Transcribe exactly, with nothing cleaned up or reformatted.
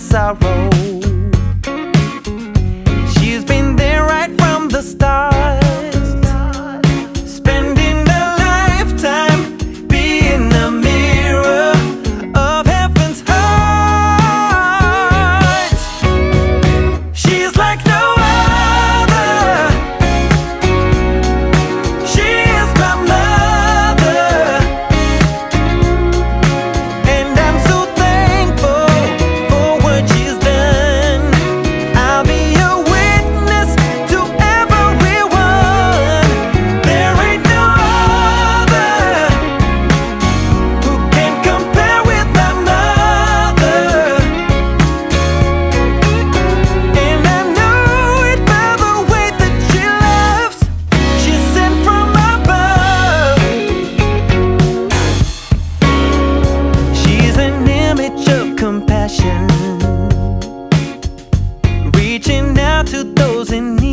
sorrow. She's been there right from the start, spending a lifetime being a mirror of heaven's heart. She's like no other. She is my mother, and I'm so thankful for what she's done. I'll be a witness to everyone. There ain't no other who can compare with my mother, and I know it by the way that she loves. She's sent from above. She's an image of compassion, reaching out to those in need.